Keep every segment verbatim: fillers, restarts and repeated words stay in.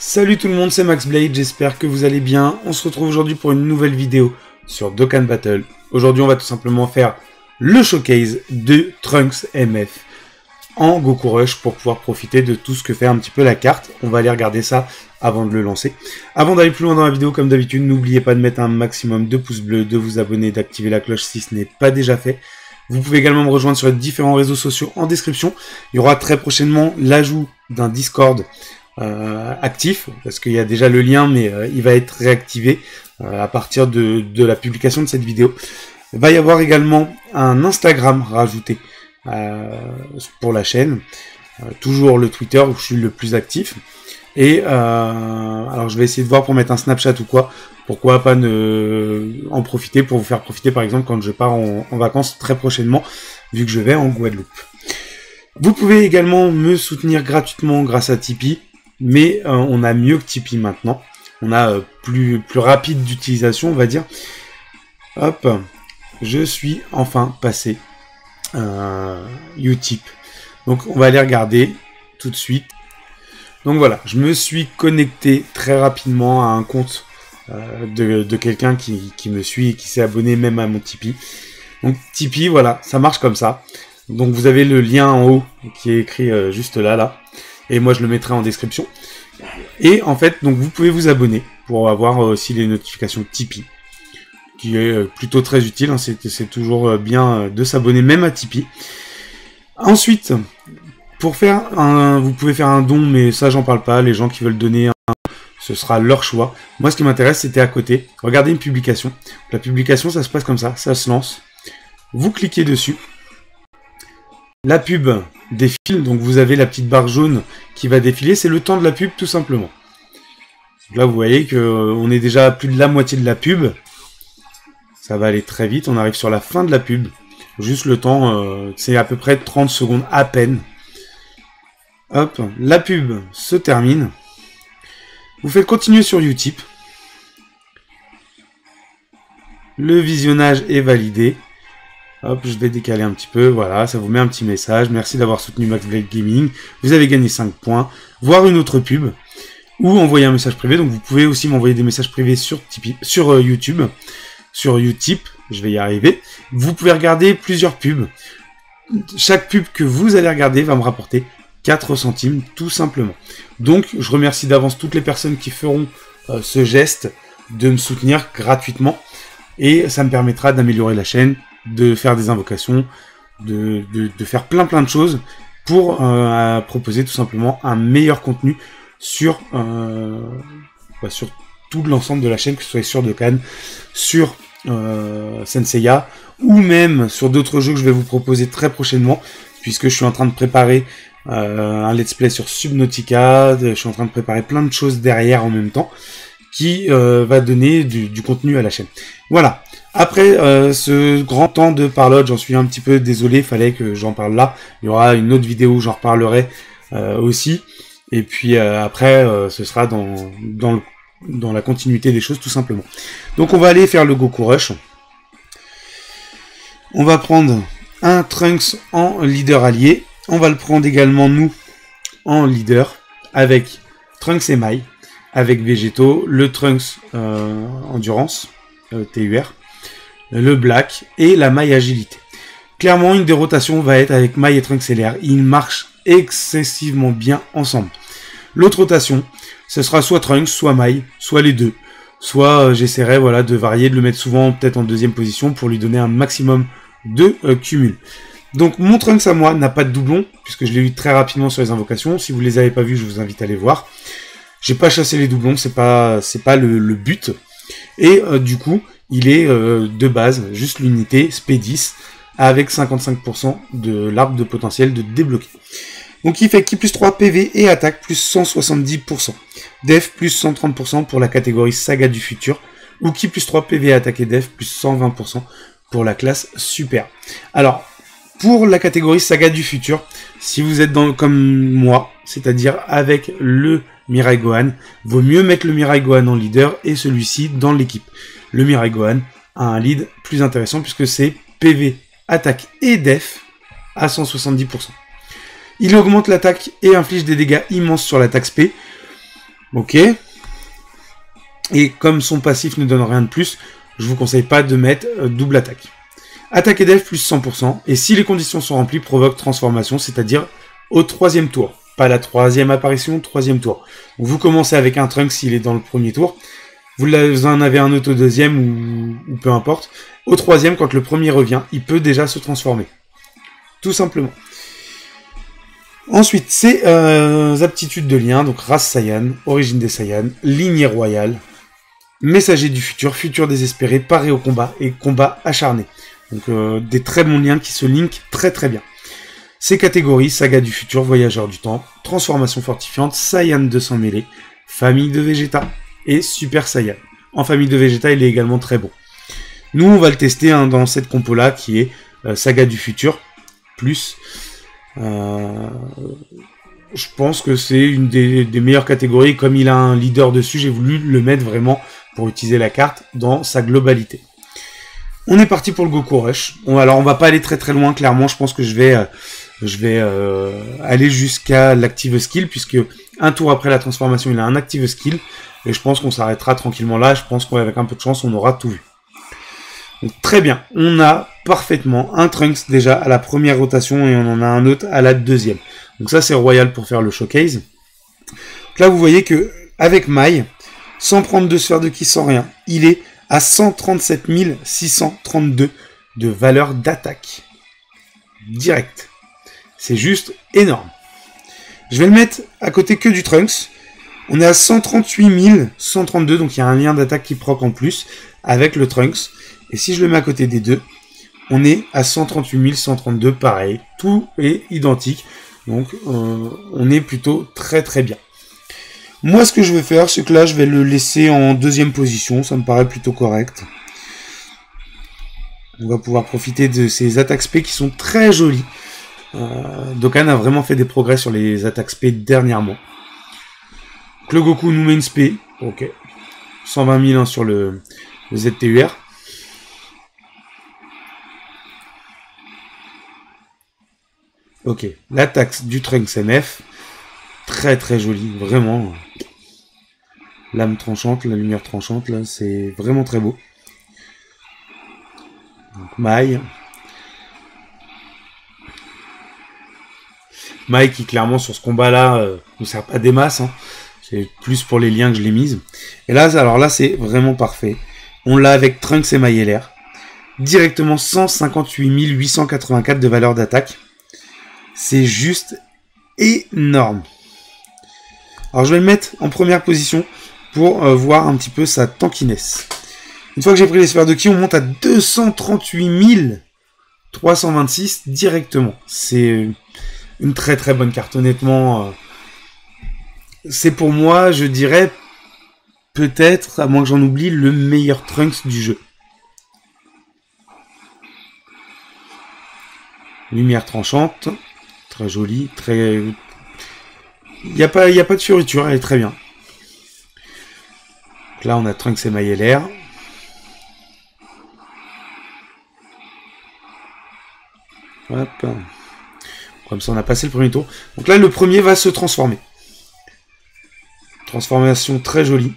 Salut tout le monde, c'est Max Blade, j'espère que vous allez bien. On se retrouve aujourd'hui pour une nouvelle vidéo sur Dokkan Battle. Aujourd'hui on va tout simplement faire le showcase de Trunks M F en Goku Rush pour pouvoir profiter de tout ce que fait un petit peu la carte. On va aller regarder ça avant de le lancer. Avant d'aller plus loin dans la vidéo, comme d'habitude, n'oubliez pas de mettre un maximum de pouces bleus, de vous abonner, d'activer la cloche si ce n'est pas déjà fait. Vous pouvez également me rejoindre sur les différents réseaux sociaux en description. Il y aura très prochainement l'ajout d'un Discord Euh, actif, parce qu'il y a déjà le lien, mais euh, il va être réactivé euh, à partir de, de la publication de cette vidéo. Il va y avoir également un Instagram rajouté euh, pour la chaîne, euh, toujours le Twitter où je suis le plus actif, et euh, alors je vais essayer de voir pour mettre un Snapchat ou quoi, pourquoi pas ne en profiter pour vous faire profiter par exemple quand je pars en, en vacances très prochainement, vu que je vais en Guadeloupe. Vous pouvez également me soutenir gratuitement grâce à Tipeee. Mais euh, on a mieux que Tipeee maintenant. On a euh, plus, plus rapide d'utilisation, on va dire. Hop, je suis enfin passé euh, Utip. Donc on va aller regarder tout de suite. Donc voilà, je me suis connecté très rapidement à un compte euh, de, de quelqu'un qui, qui me suit et qui s'est abonné même à mon Tipeee. Donc Tipeee, voilà, ça marche comme ça. Donc vous avez le lien en haut qui est écrit euh, juste là, là. Et moi je le mettrai en description. Et en fait, donc vous pouvez vous abonner pour avoir aussi les notifications Tipeee, qui est plutôt très utile. Hein, c'est toujours bien de s'abonner même à Tipeee. Ensuite, pour faire un, vous pouvez faire un don, mais ça j'en parle pas. Les gens qui veulent donner, un, ce sera leur choix. Moi, ce qui m'intéresse, c'était à côté. Regardez une publication. La publication, ça se passe comme ça, ça se lance. Vous cliquez dessus. La pub défile, donc vous avez la petite barre jaune qui va défiler, c'est le temps de la pub tout simplement. Donc là vous voyez que euh, on est déjà à plus de la moitié de la pub. Ça va aller très vite, on arrive sur la fin de la pub. Juste le temps, euh, c'est à peu près trente secondes à peine. Hop, la pub se termine. Vous faites continuer sur Utip. Le visionnage est validé. Hop, je vais décaler un petit peu, voilà, ça vous met un petit message. Merci d'avoir soutenu Max Blade Gaming. Vous avez gagné cinq points. Voir une autre pub. Ou envoyer un message privé. Donc vous pouvez aussi m'envoyer des messages privés sur, Tipeee, sur euh, YouTube. Sur Utip, je vais y arriver. Vous pouvez regarder plusieurs pubs. Chaque pub que vous allez regarder va me rapporter quatre centimes, tout simplement. Donc, je remercie d'avance toutes les personnes qui feront euh, ce geste de me soutenir gratuitement. Et ça me permettra d'améliorer la chaîne, de faire des invocations, de, de, de faire plein plein de choses pour euh, proposer tout simplement un meilleur contenu sur, euh, bah, sur tout l'ensemble de la chaîne, que ce soit sur Dokkan, sur euh, Senseiya, ou même sur d'autres jeux que je vais vous proposer très prochainement, puisque je suis en train de préparer euh, un let's play sur Subnautica, je suis en train de préparer plein de choses derrière en même temps, qui euh, va donner du, du contenu à la chaîne. Voilà. Après euh, ce grand temps de parlotte, j'en suis un petit peu désolé, il fallait que j'en parle là. Il y aura une autre vidéo où j'en reparlerai euh, aussi. Et puis euh, après, euh, ce sera dans, dans, le, dans la continuité des choses, tout simplement. Donc on va aller faire le Goku Rush. On va prendre un Trunks en leader allié. On va le prendre également, nous, en leader, avec Trunks et Mai, avec Végéto, le Trunks euh, Endurance, euh, T U R, le Black et la Mai Agilité. Clairement, une des rotations va être avec Mai et Trunks L R. Ils marchent excessivement bien ensemble. L'autre rotation, ce sera soit Trunks, soit Mai, soit les deux. Soit euh, j'essaierai voilà, de varier, de le mettre souvent peut-être en deuxième position pour lui donner un maximum de euh, cumul. Donc mon Trunks à moi n'a pas de doublon, puisque je l'ai eu très rapidement sur les invocations. Si vous ne les avez pas vus, je vous invite à les voir. J'ai pas chassé les doublons, c'est pas, c'est pas le, le but. Et euh, du coup, il est euh, de base, juste l'unité S P dix, avec cinquante-cinq pour cent de l'arbre de potentiel de débloquer. Donc il fait Ki plus trois P V et attaque plus cent soixante-dix pour cent. Def plus cent trente pour cent pour la catégorie Saga du futur. Ou Ki plus trois P V attaque et Def plus cent vingt pour cent pour la classe Super. Alors, pour la catégorie Saga du futur, si vous êtes dans, comme moi, c'est-à-dire avec le Mirai Gohan, vaut mieux mettre le Mirai Gohan en leader et celui-ci dans l'équipe. Le Mirai Gohan a un lead plus intéressant puisque c'est P V, attaque et def à cent soixante-dix pour cent. Il augmente l'attaque et inflige des dégâts immenses sur l'attaque S P. Ok. Et comme son passif ne donne rien de plus, je vous conseille pas de mettre euh, double attaque. Attaque et def plus cent pour cent, et si les conditions sont remplies, provoque transformation, c'est-à-dire au troisième tour. Pas la troisième apparition, troisième tour. Donc vous commencez avec un Trunks s'il est dans le premier tour, vous en avez un autre au deuxième, ou, ou peu importe. Au troisième, quand le premier revient, il peut déjà se transformer. Tout simplement. Ensuite, c'est euh, aptitudes de lien, donc race Saiyan, origine des Saiyans, lignée royale, messager du futur, futur désespéré, paré au combat et combat acharné. Donc euh, des très bons liens qui se linkent très très bien. Ces catégories, saga du futur, voyageur du temps, transformation fortifiante, Saiyan deux cents mêlée, famille de Vegeta et Super Saiyan. En famille de Vegeta, il est également très bon. Nous, on va le tester hein, dans cette compo-là qui est euh, saga du futur, plus... Euh, je pense que c'est une des, des meilleures catégories. Comme il a un leader dessus, j'ai voulu le mettre vraiment pour utiliser la carte dans sa globalité. On est parti pour le Goku Rush. Bon, alors on va pas aller très très loin, clairement. Je pense que je vais, euh, je vais euh, aller jusqu'à l'active skill, puisque un tour après la transformation, il a un active skill. Et je pense qu'on s'arrêtera tranquillement là. Je pense qu'avec un peu de chance, on aura tout vu. Donc, très bien, on a parfaitement un Trunks déjà à la première rotation et on en a un autre à la deuxième. Donc ça c'est royal pour faire le showcase. Donc là vous voyez que avec Mai, sans prendre de sphère de ki, sans rien, il est à cent trente-sept mille six cent trente-deux de valeur d'attaque. Direct. C'est juste énorme. Je vais le mettre à côté que du Trunks. On est à cent trente-huit mille cent trente-deux, donc il y a un lien d'attaque qui proc en plus avec le Trunks. Et si je le mets à côté des deux, on est à cent trente-huit mille cent trente-deux, pareil. Tout est identique. Donc, euh, on est plutôt très très bien. Moi, ce que je vais faire, c'est que là, je vais le laisser en deuxième position. Ça me paraît plutôt correct. On va pouvoir profiter de ces attaques spé qui sont très jolies. Euh, Dokkan a vraiment fait des progrès sur les attaques spé dernièrement. Donc, le Goku nous met une spé. Ok. cent vingt mille hein, sur le, le Z T U R. Ok, l'attaque du Trunks M F, très très jolie, vraiment. L'âme tranchante, la lumière tranchante, là, c'est vraiment très beau. Donc, Mai. Mai qui, clairement, sur ce combat-là, euh, ne sert pas des masses. Hein. C'est plus pour les liens que je l'ai mise. Et là, alors là, c'est vraiment parfait. On l'a avec Trunks et Mai L R. Directement cent cinquante-huit mille huit cent quatre-vingt-quatre de valeur d'attaque. C'est juste énorme. Alors je vais le mettre en première position pour euh, voir un petit peu sa tankiness. Une fois que j'ai pris les sphères de ki, on monte à deux cent trente-huit mille trois cent vingt-six directement. C'est une très très bonne carte, honnêtement. C'est pour moi, je dirais, peut-être, à moins que j'en oublie, le meilleur Trunks du jeu. Lumière tranchante. Très jolie, très... Il n'y a pas, il n'y a pas de fioriture, elle est très bien. Donc là, on a Trunks et Mai L R. Hop. Comme ça, on a passé le premier tour. Donc là, le premier va se transformer. Transformation très jolie.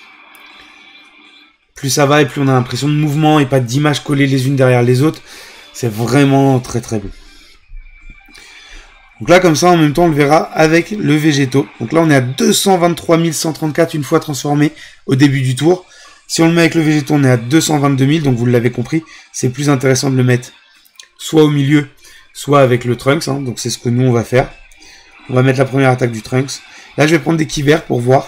Plus ça va et plus on a l'impression de mouvement et pas d'images collées les unes derrière les autres. C'est vraiment très très beau. Donc là, comme ça, en même temps, on le verra avec le végétaux. Donc là, on est à deux cent vingt-trois mille cent trente-quatre une fois transformé au début du tour. Si on le met avec le végétaux, on est à deux cent vingt-deux mille. Donc vous l'avez compris, c'est plus intéressant de le mettre soit au milieu, soit avec le Trunks. Hein. Donc c'est ce que nous, on va faire. On va mettre la première attaque du Trunks. Là, je vais prendre des ki verts pour voir.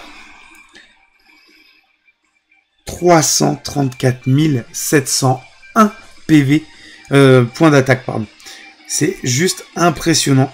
trois cent trente-quatre mille sept cent un P V. Euh, points d'attaque, pardon. C'est juste impressionnant.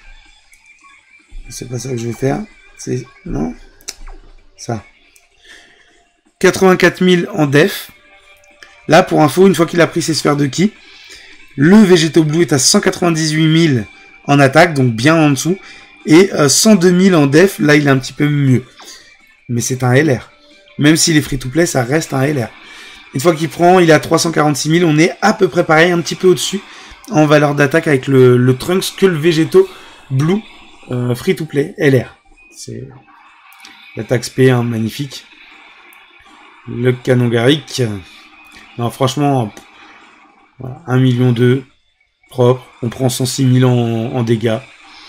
C'est pas ça que je vais faire. C'est... Non. Ça. quatre-vingt-quatre mille en def. Là, pour info, une fois qu'il a pris ses sphères de ki, le végétaux blue est à cent quatre-vingt-dix-huit mille en attaque, donc bien en dessous. Et euh, cent deux mille en def, là, il est un petit peu mieux. Mais c'est un L R. Même s'il est free-to-play, ça reste un L R. Une fois qu'il prend, il est à trois cent quarante-six mille. On est à peu près pareil, un petit peu au-dessus en valeur d'attaque avec le, le Trunks que le végétaux blue. Euh, free to play L R. C'est L'attaque spé, hein, magnifique. Le canon Garrick. Non, franchement, voilà, un million deux. Propre. On prend cent six mille en, en dégâts.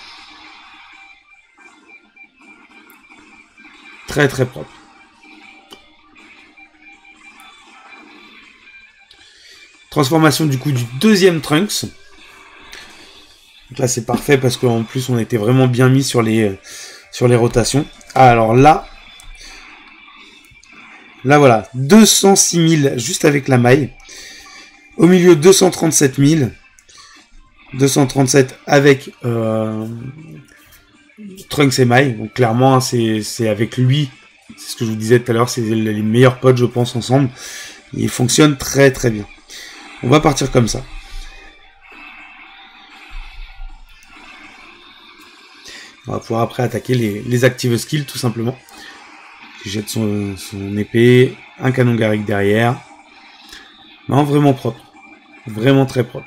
Très très propre. Transformation du coup du deuxième Trunks. Donc là c'est parfait parce qu'en plus on était vraiment bien mis sur les, sur les rotations. Ah, alors là, là voilà, deux cent six mille juste avec la maille. Au milieu deux cent trente-sept mille. deux cent trente-sept avec euh, Trunks et maille. Donc clairement hein, c'est avec lui. C'est ce que je vous disais tout à l'heure, c'est les meilleurs potes je pense ensemble. Il fonctionne très très bien. On va partir comme ça. On va pouvoir après attaquer les, les active skills tout simplement. Il jette son, son épée, un canon Garrick derrière. Non, vraiment propre. Vraiment très propre.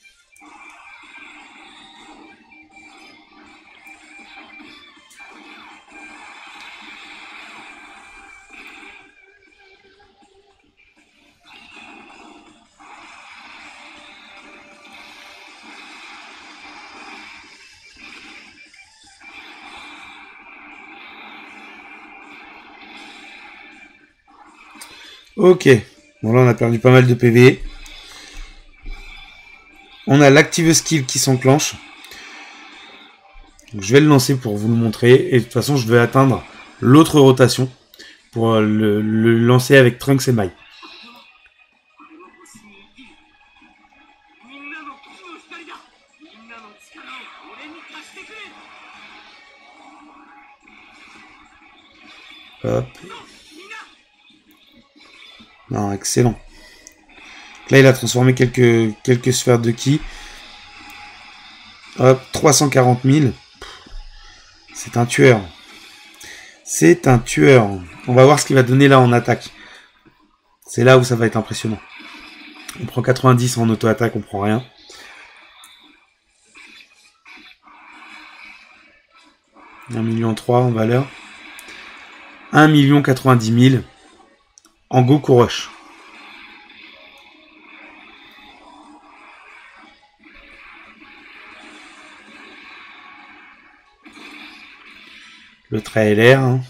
Ok, bon là on a perdu pas mal de P V. On a l'active skill qui s'enclenche. Je vais le lancer pour vous le montrer. Et de toute façon je vais atteindre l'autre rotation pour le, le lancer avec Trunks et maille. Hop. Non, excellent. Là, il a transformé quelques, quelques sphères de ki. Hop, trois cent quarante mille. C'est un tueur. C'est un tueur. On va voir ce qu'il va donner là en attaque. C'est là où ça va être impressionnant. On prend quatre-vingt-dix en auto-attaque, on prend rien. un million trois en valeur. un million quatre-vingt-dix mille en Goku Rush. Le trait L R. Hein.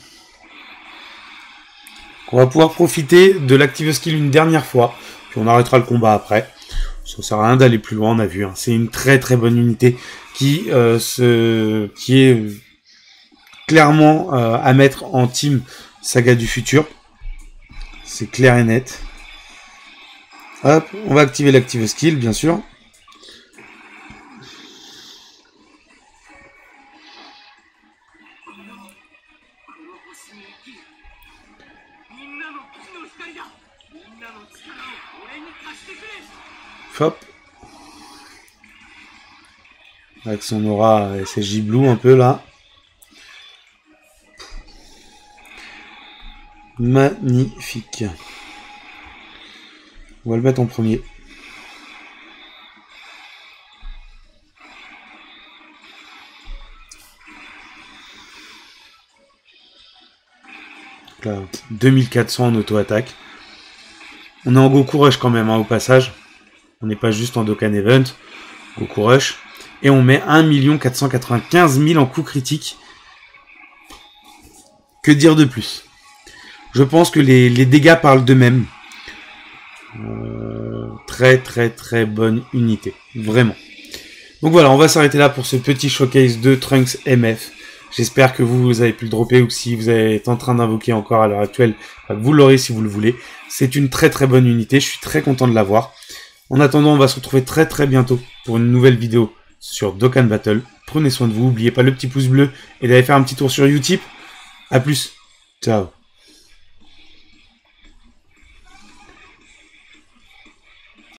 On va pouvoir profiter de l'active skill une dernière fois. Puis on arrêtera le combat après. Ça sert à rien d'aller plus loin, on a vu. Hein. C'est une très très bonne unité qui, euh, se... qui est clairement euh, à mettre en team Saga du futur. C'est clair et net. Hop, on va activer l'active skill, bien sûr. Hop. Avec son aura et ses giblous un peu là. Magnifique. On va le mettre en premier. Là, deux mille quatre cents en auto-attaque. On est en Goku Rush quand même, hein, au passage. On n'est pas juste en Dokkan Event. Goku Rush. Et on met un million quatre cent quatre-vingt-quinze mille en coups critiques. Que dire de plus? Je pense que les, les dégâts parlent d'eux-mêmes. Euh, très très très bonne unité. Vraiment. Donc voilà, on va s'arrêter là pour ce petit showcase de Trunks M F. J'espère que vous, vous avez pu le dropper ou que si vous êtes en train d'invoquer encore à l'heure actuelle, vous l'aurez si vous le voulez. C'est une très très bonne unité. Je suis très content de l'avoir. En attendant, on va se retrouver très très bientôt pour une nouvelle vidéo sur Dokkan Battle. Prenez soin de vous. N'oubliez pas le petit pouce bleu et d'aller faire un petit tour sur Utip. A plus. Ciao.